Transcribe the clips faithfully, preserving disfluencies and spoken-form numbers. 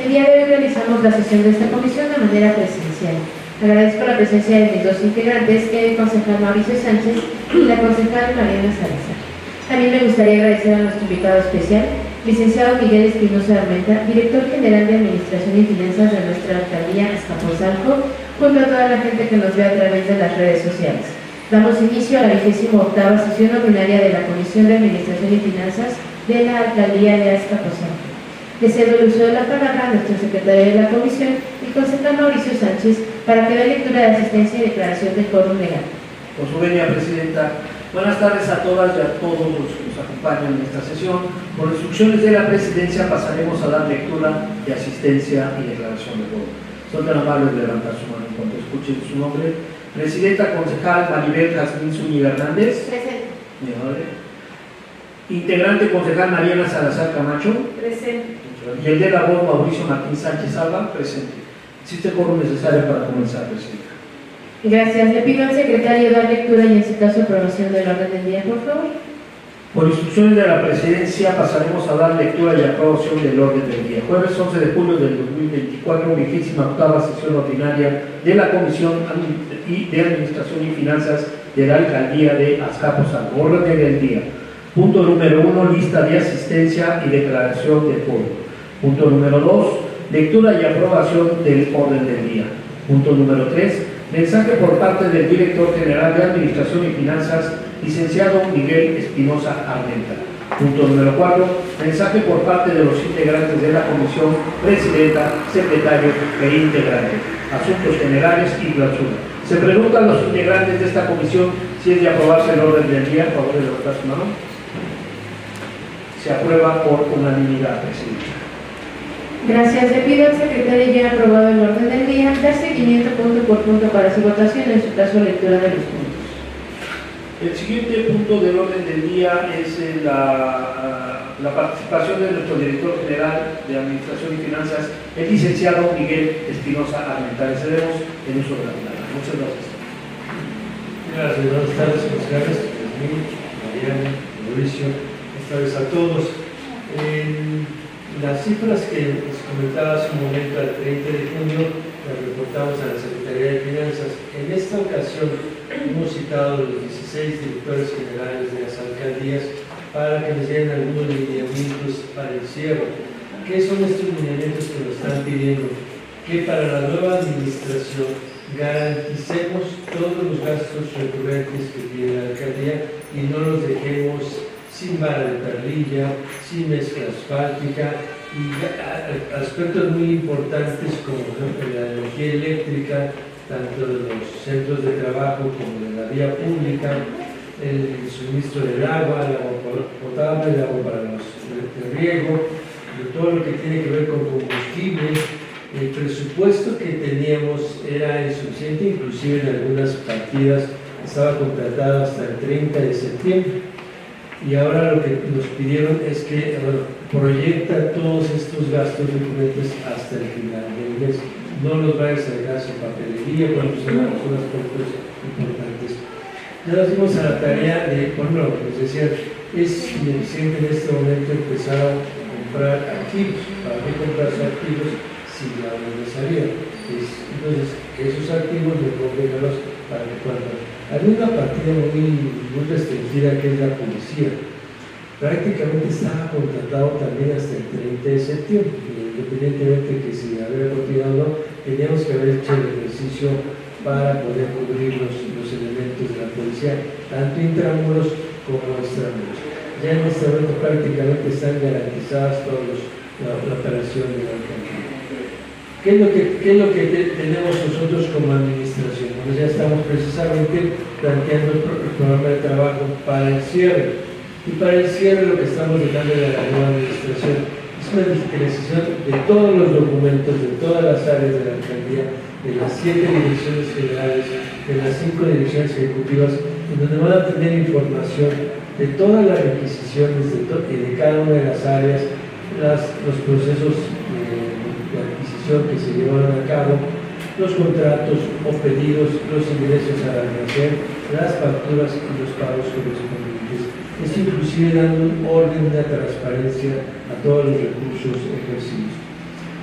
El día de hoy realizamos la sesión de esta comisión de manera presencial. Agradezco la presencia de mis dos integrantes, el concejal Mauricio Sánchez y la concejal Mariana Salazar. También me gustaría agradecer a nuestro invitado especial, licenciado Miguel Espinosa Armenta, director general de Administración y Finanzas de nuestra alcaldía Azcapotzalco, junto a toda la gente que nos ve a través de las redes sociales. Damos inicio a la vigésima octava sesión ordinaria de la Comisión de Administración y Finanzas de la alcaldía de Azcapotzalco. Le cedo el uso de la palabra a nuestro secretario de la comisión, el concejal Mauricio Sánchez, para que dé lectura de asistencia y declaración de quórum legal. Por su venia, Presidenta. Buenas tardes a todas y a todos los que nos acompañan en esta sesión. Por instrucciones de la Presidencia pasaremos a dar lectura de asistencia y declaración de quórum. Son tan amables de levantar su mano cuando escuchen su nombre. Presidenta concejal Maribel Jazmín Zúñiga Hernández. Presente. Mi amable. Integrante concejal Mariana Salazar Camacho. Presente. Y el de la voz Mauricio Martín Sánchez Alba. Presente. ¿Existe el quórum necesario para comenzar, Presidenta? Gracias. Le pido al secretario dar lectura y en su caso aprobación del orden del día, por favor. Por instrucciones de la Presidencia pasaremos a dar lectura y aprobación del orden del día. Jueves once de julio del dos mil veinticuatro, vigésima octava sesión ordinaria de la Comisión de Administración y Finanzas de la Alcaldía de Azcapotzalco. Orden del día. Punto número uno, lista de asistencia y declaración de quórum. Punto número dos, lectura y aprobación del orden del día. Punto número tres, mensaje por parte del Director General de Administración y Finanzas, licenciado Miguel Espinosa Armenta. Punto número cuatro, mensaje por parte de los integrantes de la Comisión, Presidenta, Secretario e Integrante. Asuntos generales y clausura. Se preguntan los integrantes de esta comisión si es de aprobarse el orden del día. Por favor, de levantar su mano. Se aprueba por unanimidad, Presidenta. Gracias. Le pido al secretario ya aprobado el orden del día dar seguimiento punto por punto para su votación, en su caso lectura de los puntos. El siguiente punto del orden del día es eh, la, la participación de nuestro director general de Administración y Finanzas, el licenciado Miguel Espinosa Armenta. Le cedemos el uso de la palabra. Muchas gracias. Gracias, buenas tardes, concejales, Mariana, Mauricio, buenas tardes a todos. Eh, Las cifras que les comentaba hace un momento, al treinta de junio, las reportamos a la Secretaría de Finanzas. En esta ocasión hemos citado a los dieciséis directores generales de las alcaldías para que nos den algunos lineamientos para el cierre. ¿Qué son estos lineamientos que nos están pidiendo? Que para la nueva administración garanticemos todos los gastos recurrentes que tiene la alcaldía y no los dejemos sin vara de perlilla, sin mezcla asfáltica y aspectos muy importantes como por ejemplo la energía eléctrica, tanto de los centros de trabajo como de la vía pública, el suministro del agua, el agua potable, el agua para los de riego, de todo lo que tiene que ver con combustible. El presupuesto que teníamos era insuficiente, inclusive en algunas partidas estaba contratado hasta el treinta de septiembre. Y ahora lo que nos pidieron es que bueno, proyecta todos estos gastos recurrentes hasta el final del mes. No los vayas a dejar sin papelería, cuando son las cosas importantes. Ya nos dimos a la tarea de, bueno, lo que nos decían, es ineficiente en este momento empezar a comprar activos. ¿Para qué comprar sus activos si ya no les salía? Entonces, esos activos mejor déjalos para que puedan. Hay una partida muy, muy restringida que es la policía. Prácticamente estaba contratado también hasta el treinta de septiembre, independientemente que si había continuado o no, teníamos que haber hecho el ejercicio para poder cubrir los, los elementos de la policía, tanto intramuros como extramuros. Ya en este momento prácticamente están garantizadas todos la, la operación de la alcaldía. ¿Qué es lo que, qué es lo que te, tenemos nosotros como administración? Bueno, ya estamos precisamente planteando el, el programa de trabajo para el cierre. Y para el cierre lo que estamos dejando de la nueva administración es una digitalización de todos los documentos, de todas las áreas de la alcaldía, de las siete direcciones generales, de las cinco direcciones ejecutivas, en donde van a tener información de todas las requisiciones de, y de cada una de las áreas, las, los procesos eh, de adquisición que se llevaron a cabo, los contratos o pedidos, los ingresos al almacén, las facturas y los pagos correspondientes. Esto inclusive dando un orden de transparencia a todos los recursos ejercidos.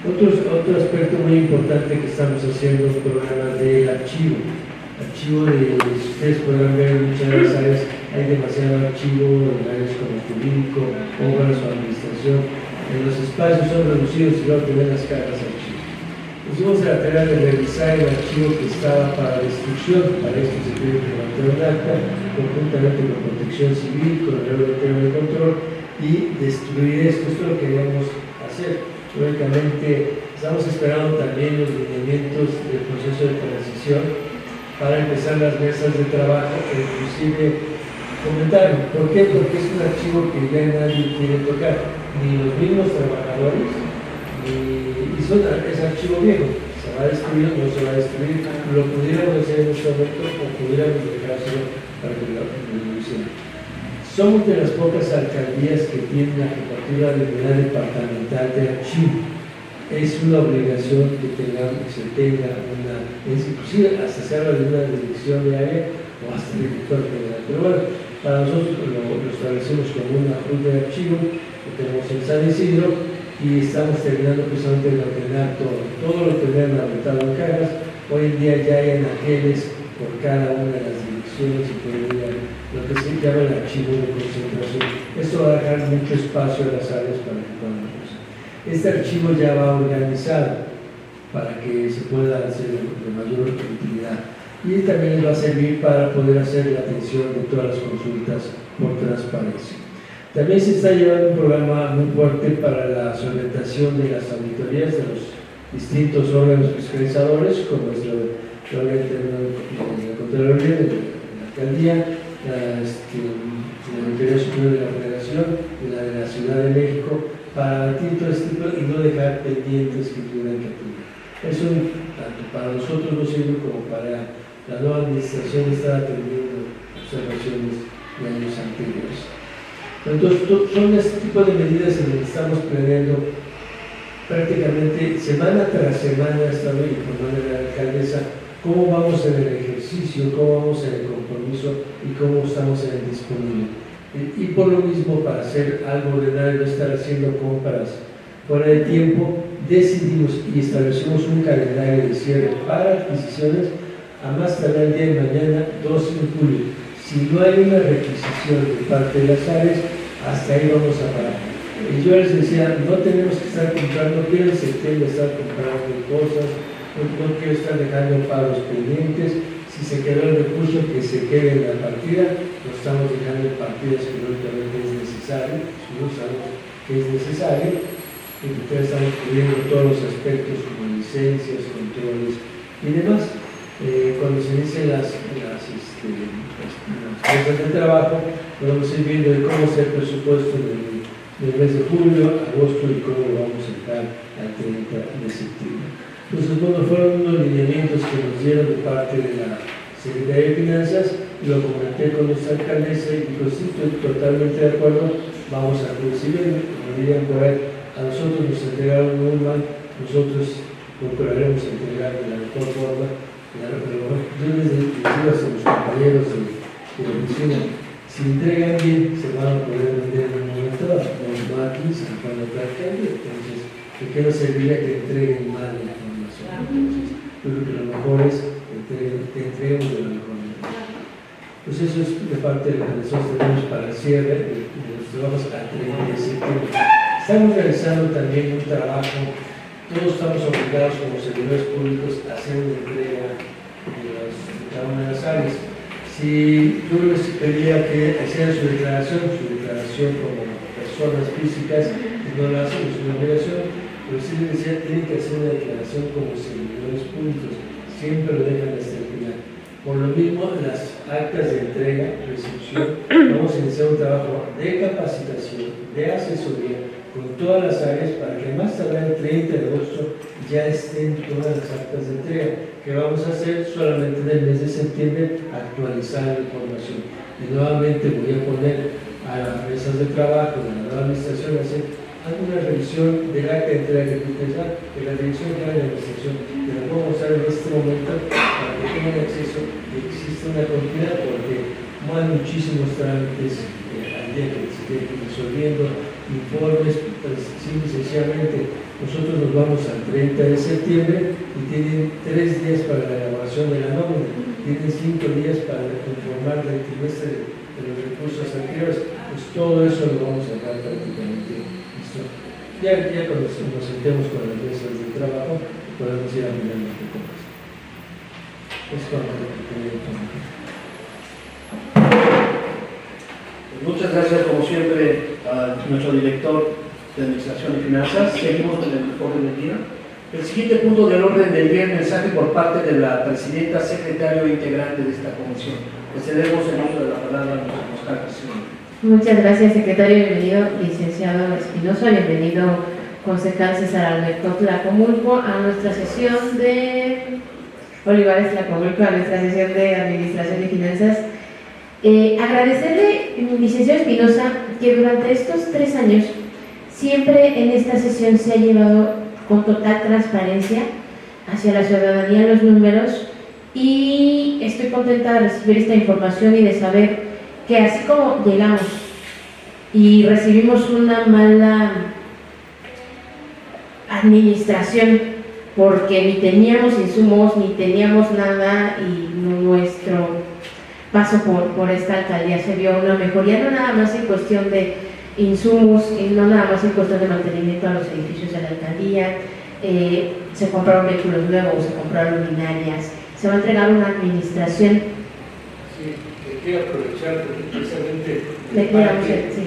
Otro, otro aspecto muy importante que estamos haciendo es un programa del archivo. Archivo de, si ustedes podrán ver en muchas de las áreas, hay demasiado archivo en áreas como jurídico, obras o administración. En los espacios son reducidos y luego tener las cargas de archivo. Pusimos la tarea de revisar el archivo que estaba para destrucción. Para esto se tiene que levantar un acta conjuntamente con Protección Civil, con el Reglamento de Control y destruir esto. Esto es lo que queríamos hacer. Lógicamente, estamos esperando también los lineamientos del proceso de transición para empezar las mesas de trabajo e inclusive comentar. ¿Por qué? Porque es un archivo que ya nadie quiere tocar, ni los mismos trabajadores, ni, y son, es archivo viejo, se va a destruir, no se va a destruir, lo pudiéramos hacer en este momento o pudiéramos dejárselo para que lo hicieran. Somos de las pocas alcaldías que tienen la jefatura de unidad departamental de archivo. Es una obligación que, tengamos, que se tenga una, es inclusive hasta se habla de una dirección de área o hasta director general. Pero bueno, para nosotros lo, lo establecemos como una junta de archivo que tenemos en San Isidro y estamos terminando precisamente de ordenar todo, todo lo que tenemos aumentado en cajas. Hoy en día ya hay anaqueles por cada una de las direcciones y por lo que se llama el archivo de concentración. Esto va a dejar mucho espacio a las áreas para que puedan usar. Este archivo ya va organizado para que se pueda hacer de mayor utilidad y también les va a servir para poder hacer la atención de todas las consultas por transparencia. También se está llevando un programa muy fuerte para la solventación de las auditorías de los distintos órganos fiscalizadores, como nuestro órgano de Contraloría de la Alcaldía, la, este, la Auditoría Superior de la Federación y la de la Ciudad de México, para todo este tipo y no dejar pendientes que tuvieran que atender. Eso, tanto para nosotros no sirve como para la nueva administración estar atendiendo observaciones de años anteriores. Entonces, son este tipo de medidas en las que estamos planeando prácticamente semana tras semana, estando informando a la alcaldesa cómo vamos en el ejercicio, cómo vamos en el compromiso y cómo estamos en el disponible. Y, y por lo mismo, para hacer algo ordenado y no estar haciendo compras fuera de tiempo, decidimos y establecimos un calendario de cierre para adquisiciones a más tardar el día de mañana, doce de julio. Si no hay una requisición de parte de las áreas, hasta ahí vamos a parar. Y yo les decía, no tenemos que estar comprando, no quiero en septiembre estar comprando cosas, no, no quiero estar dejando pagos pendientes. Si se quedó el recurso, que se quede en la partida, no estamos dejando en partidas que lógicamente es necesario, si no sabemos que es necesario, y que estamos cubriendo todos los aspectos como licencias, controles y demás. Eh, cuando se inician las, las, este, las, las cosas de trabajo, vamos a ir viendo de cómo hacer el presupuesto del, del mes de julio, agosto y cómo lo vamos a entrar al treinta de septiembre. Entonces, bueno, fueron unos lineamientos que nos dieron de parte de la Secretaría de Finanzas, lo comenté con nuestra alcaldesa y dijo, sí, estoy totalmente de acuerdo, vamos a recibir, como dirían por ahí, a nosotros nos entregaron un mal, nosotros procuraremos entregar de la mejor forma. Claro, pero yo les digo a los compañeros de, de la oficina, si entregan bien, se van a poder vender en un momento dado, no aquí, se van a traer cambio, entonces, ¿de qué nos serviría que entreguen mal la información? Entonces, yo creo que lo mejor es que entreguemos de la mejor manera. Pues eso es de parte de lo que nosotros tenemos para el cierre de, de los trabajos a treinta de septiembre. Estamos realizando también un trabajo. Todos estamos obligados como servidores públicos a hacer una entrega de, las, de cada una de las áreas. Si yo les pedía que hicieran su declaración, su declaración como personas físicas, no la hacen, es una obligación, pero sí les decía, tienen que hacer una declaración como servidores públicos, siempre lo dejan hasta el final. Por lo mismo, las actas de entrega, recepción, vamos a iniciar un trabajo de capacitación, de asesoría, con todas las áreas para que más tarde el treinta de agosto ya estén todas las actas de entrega, que vamos a hacer solamente en el mes de septiembre, actualizar la información. Y nuevamente voy a poner a las mesas de trabajo de la nueva administración a hacer alguna revisión del acta de entrega que tú tengas, de la dirección de la administración, que la puedo mostrar en este momento para que tengan acceso y existe una continuidad, porque no hay muchísimos trámites eh, al día que se tienen que ir resolviendo, informes, pues, simple y sencillamente Nosotros nos vamos al treinta de septiembre y tienen tres días para la elaboración de la nómina, tienen cinco días para informar del trimestre de los recursos anteriores. Pues todo eso lo vamos a dejar prácticamente listo. Ya, ya cuando nos sentemos con las mesas de trabajo, podemos ir a mirar un poco más. Es cuando lo que quería comentar. Muchas gracias, como siempre, a nuestro director de Administración y Finanzas. Seguimos con el orden del día. El siguiente punto del orden del día es mensaje por parte de la presidenta, secretario e integrante de esta comisión. Le cedemos el uso de la palabra a nuestro fiscal presidente. Muchas gracias, secretario. Bienvenido, licenciado Espinosa. Bienvenido, concejal César Alberto Tlacomulco, a nuestra sesión de Olivares Tlacomulco, a nuestra sesión de Administración y Finanzas. Eh, agradecerle, licenciado Espinosa, que durante estos tres años siempre en esta sesión se ha llevado con total transparencia hacia la ciudadanía los números, y estoy contenta de recibir esta información y de saber que así como llegamos y recibimos una mala administración porque ni teníamos insumos ni teníamos nada, y nuestro paso por, por esta alcaldía se vio una mejoría, no nada más en cuestión de insumos, y no nada más en cuestión de mantenimiento a los edificios de la alcaldía. Eh, se compraron vehículos nuevos, se compraron luminarias, se va a entregar una administración. Sí, quiero aprovechar precisamente Le el parque, sí.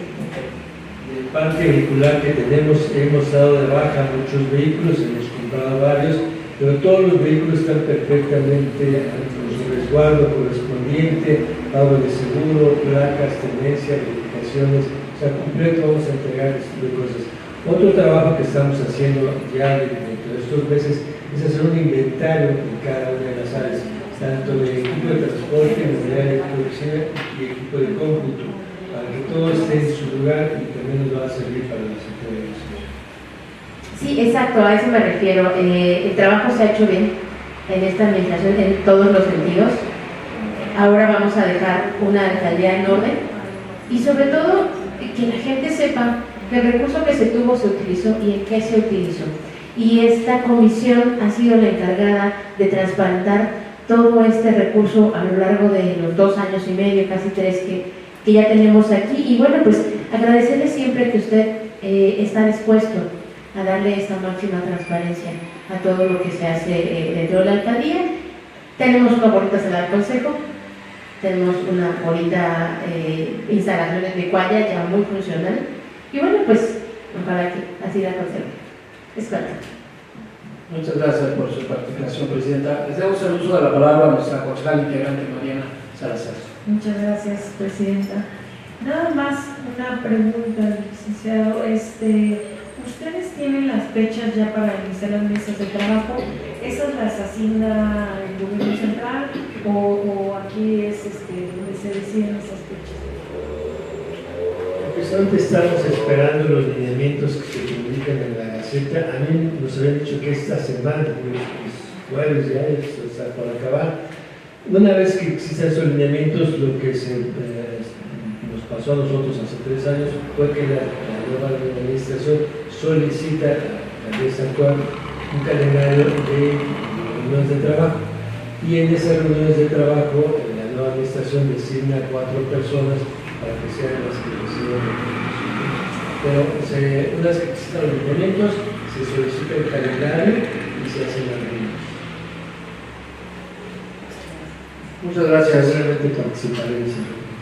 el parque vehicular que tenemos. Hemos dado de baja muchos vehículos, hemos comprado varios, pero todos los vehículos están perfectamente con su resguardo correspondiente, pago de seguro, placas, tenencia, verificaciones. O sea, completo vamos a entregar este tipo de cosas. Otro trabajo que estamos haciendo ya dentro de estos meses es hacer un inventario en cada una de las áreas, tanto de equipo de transporte, unidad de producción y equipo de cómputo, para que todo esté en su lugar y también nos va a servir para la sector de la. Sí, exacto, a eso me refiero. Eh, el trabajo se ha hecho bien en esta administración en todos los sentidos. Ahora vamos a dejar una alcaldía en orden, y sobre todo que la gente sepa que el recurso que se tuvo se utilizó y en qué se utilizó. Y esta comisión ha sido la encargada de transparentar todo este recurso a lo largo de los dos años y medio, casi tres, que, que ya tenemos aquí. Y bueno, pues agradecerle siempre que usted eh, está dispuesto a darle esta máxima transparencia a todo lo que se hace eh, dentro de la alcaldía. Tenemos una bonita sala de consejo, tenemos una bonita eh, instalación de Tecuaya ya muy funcional, y bueno, pues ojalá que así la conserve. Es claro. Muchas gracias por su participación, presidenta. Les damos el uso de la palabra a nuestra concejal integrante, Mariana Salazar. Muchas gracias, presidenta. Nada más una pregunta, licenciado. Este, ¿Ustedes tienen las fechas ya para iniciar las mesas de trabajo? ¿Esas las asigna el gobierno central o, o aquí es este, donde se deciden esas fechas? Precisamente estamos esperando los lineamientos que se publican en la Gaceta. A mí nos habían dicho que esta semana, los jueves ya, está por acabar. Una vez que existan esos lineamientos, lo que se, eh, nos pasó a nosotros hace tres años fue que la, la nueva administración solicita a la mesa actual un calendario de reuniones de trabajo, y en esas reuniones de trabajo la nueva administración designa a cuatro personas para que sean las que reciban el recurso. Pero se, una vez que existan los lineamientos, se solicita el calendario y se hacen las reuniones. Muchas gracias. Seguramente participaré en ese.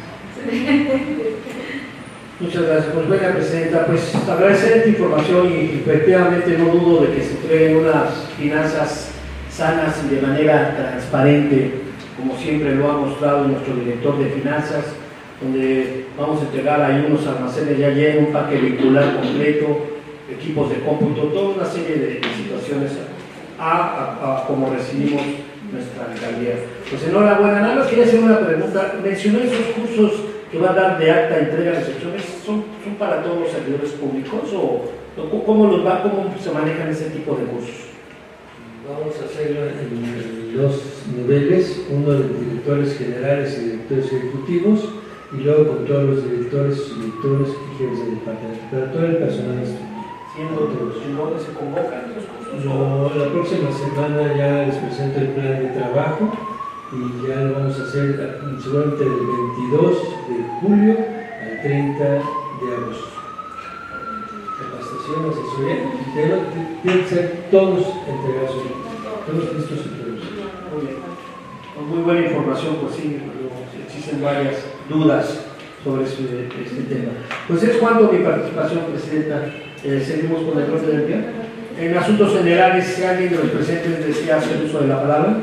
Muchas gracias. Pues venga, presidenta, pues agradecer esta información, y efectivamente no dudo de que se entreguen unas finanzas sanas y de manera transparente, como siempre lo ha mostrado nuestro director de finanzas, donde vamos a entregar ahí unos almacenes ya llenos, un parque vehicular completo, equipos de cómputo, toda una serie de, de situaciones a, a, a como recibimos nuestra alcaldía. Pues enhorabuena. Nada más quería hacer una pregunta. Mencionó esos cursos que va a dar de acta, entrega de excepciones, ¿son, son para todos los servidores públicos o, o cómo, los va, cómo se manejan ese tipo de cursos? Vamos a hacerlo en dos niveles, uno de directores generales y directores ejecutivos, y luego con todos los directores, directores y jefes de departamento, para todo el personal estudiante. siendo de los dónde se convocan los cursos. No, la próxima semana ya les presento el plan de trabajo y ya lo vamos a hacer seguramente del veintidós de julio al treinta de agosto. Capacitación, asesoría, y tienen que ser todos entregados, todos listos y todos. Muy bien. Con muy buena información, pues sí, pero existen varias dudas sobre este, este tema. Pues es cuanto mi participación, Presidenta. Eh, seguimos con el orden del día. En asuntos generales, si alguien de los presentes desea hacer uso de la palabra.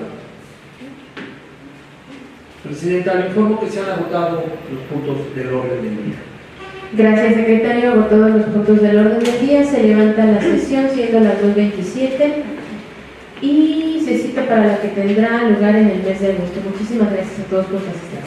Presidenta, le informo que se han agotado los puntos del orden del día. Gracias, secretario. Agotados los puntos del orden del día, se levanta la sesión siendo las dos veintisiete y se cita para la que tendrá lugar en el mes de agosto. Muchísimas gracias a todos por su asistencia.